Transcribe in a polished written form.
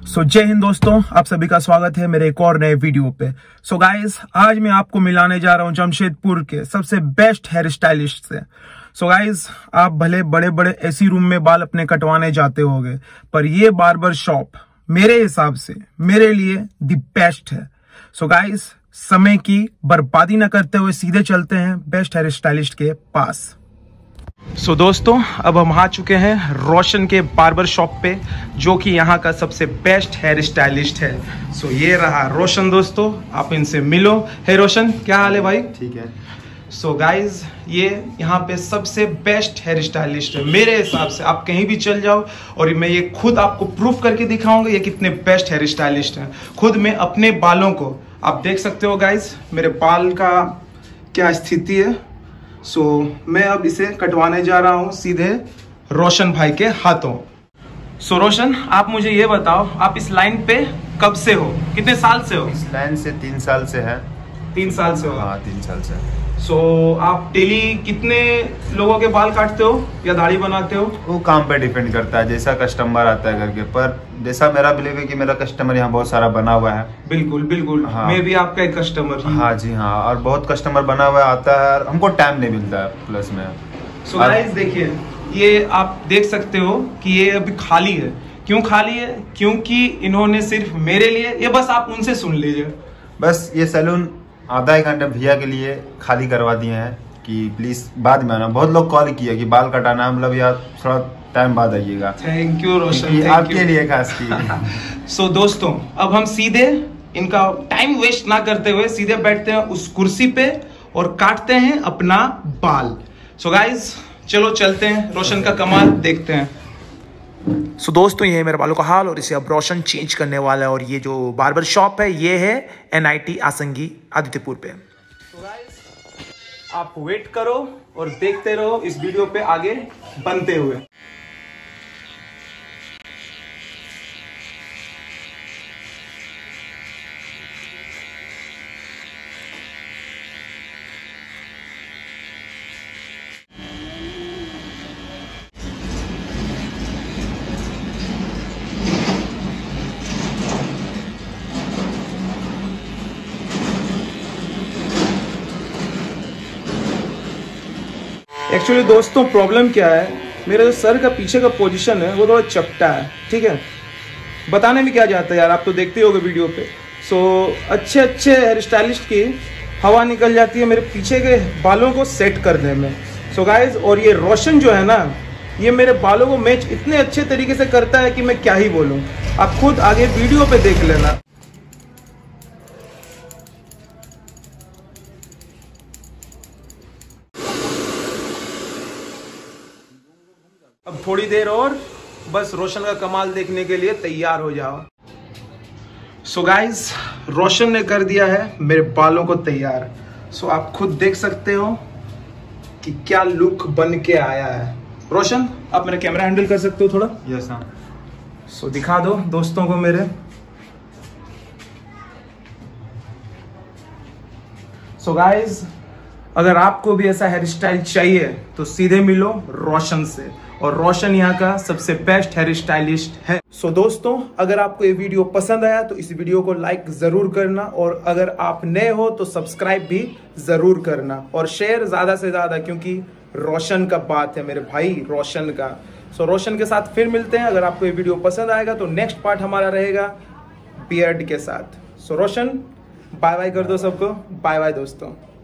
जय हिंद दोस्तों, आप सभी का स्वागत है मेरे एक और नए वीडियो पे। गाइस, आज मैं आपको मिलाने जा रहा हूं जमशेदपुर के सबसे बेस्ट हेयर स्टाइलिस्ट से। गाइस, आप भले बड़े बड़े एसी रूम में बाल अपने कटवाने जाते होंगे, पर ये बार्बर शॉप मेरे हिसाब से मेरे लिए द बेस्ट है। गाइस, समय की बर्बादी न करते हुए सीधे चलते हैं बेस्ट हेयर स्टाइलिस्ट के पास। दोस्तों, अब हम आ चुके हैं रोशन के बार्बर शॉप पे, जो कि यहाँ का सबसे बेस्ट हेयर स्टाइलिस्ट है। ये रहा रोशन दोस्तों, आप इनसे मिलो। हे रोशन, क्या हाल है भाई? ठीक है। गाइज, ये यहाँ पे सबसे बेस्ट हेयर स्टाइलिस्ट है मेरे हिसाब से। आप कहीं भी चल जाओ और मैं ये खुद आपको प्रूफ करके दिखाऊंगा ये कितने बेस्ट हेयर स्टाइलिस्ट हैं। खुद मैं अपने बालों को आप देख सकते हो गाइज, मेरे बाल का क्या स्थिति है। मैं अब इसे कटवाने जा रहा हूँ सीधे रोशन भाई के हाथों। रोशन, आप मुझे ये बताओ, आप इस लाइन पे कब से हो, कितने साल से हो? इस लाइन से 3 साल से है। 3 साल से हो? हाँ, 3 साल से। आप डेली कितने लोगों के बाल काटते हो या दाढ़ी बनाते हो? वो काम पे डिपेंड करता है, जैसा कस्टमर आता है करके। पर जैसा मेरा बिलीव है कि मेरा कस्टमर यहाँ बहुत सारा बना हुआ है। बिल्कुल बिल्कुल, हाँ। मैं भी आपका एक कस्टमर हूँ। हाँ जी हाँ, और बहुत कस्टमर बना हुआ आता है और हमको टाइम नहीं मिलता है प्लस में। गाइस देखिए, ये आप देख सकते हो कि ये अभी खाली है। क्यों खाली है? क्योंकि इन्होंने सिर्फ मेरे लिए, ये बस आप उनसे सुन लीजिए, बस ये सैलून आधा एक घंटे भैया के लिए खाली करवा दिए हैं कि प्लीज बाद में आना। बहुत लोग कॉल किया कि बाल कटाना है, मतलब यार थोड़ा टाइम बाद आइएगा। थैंक यू रोशन, आपके लिए खास की। दोस्तों, अब हम सीधे इनका टाइम वेस्ट ना करते हुए सीधे बैठते हैं उस कुर्सी पे और काटते हैं अपना बाल। गाइज, चलो चलते हैं, रोशन का कमाल देखते हैं। दोस्तों, ये है मेरे बालों का हाल और इसे अब रोशन चेंज करने वाला है। और ये जो बार्बर शॉप है ये है NIT आसंगी आदित्यपुर पे। गाइस, आप वेट करो और देखते रहो इस वीडियो पे आगे बनते हुए। एक्चुअली दोस्तों, प्रॉब्लम क्या है, मेरा जो सर का पीछे का पोजीशन है वो थोड़ा चपटा है। ठीक है, बताने में क्या जाता है यार, आप तो देखते ही होगे वीडियो पे। अच्छे हेयर स्टाइलिस्ट की हवा निकल जाती है मेरे पीछे के बालों को सेट करने में। गाइज, और ये रोशन जो है ना, ये मेरे बालों को मैच इतने अच्छे तरीके से करता है कि मैं क्या ही बोलूँ। आप खुद आगे वीडियो पे देख लेना। अब थोड़ी देर और बस रोशन का कमाल देखने के लिए तैयार हो जाओ। गाइज, रोशन ने कर दिया है मेरे बालों को तैयार। आप खुद देख सकते हो कि क्या लुक बन के आया है। रोशन, आप मेरा कैमरा हैंडल कर सकते हो थोड़ा? यस हाँ। दिखा दो दोस्तों को मेरे। गाइज, अगर आपको भी ऐसा हेयर स्टाइल चाहिए तो सीधे मिलो रोशन से, और रोशन यहाँ का सबसे बेस्ट हेयर स्टाइलिस्ट है। दोस्तों, अगर आपको ये वीडियो पसंद आया तो इस वीडियो को लाइक जरूर करना, और अगर आप नए हो तो सब्सक्राइब भी जरूर करना और शेयर ज्यादा से ज्यादा, क्योंकि रोशन का बात है मेरे भाई, रोशन का। रोशन के साथ फिर मिलते हैं। अगर आपको ये वीडियो पसंद आएगा तो नेक्स्ट पार्ट हमारा रहेगा बियर्ड के साथ। रोशन, बाय बाय कर दो सबको। बाय बाय दोस्तों।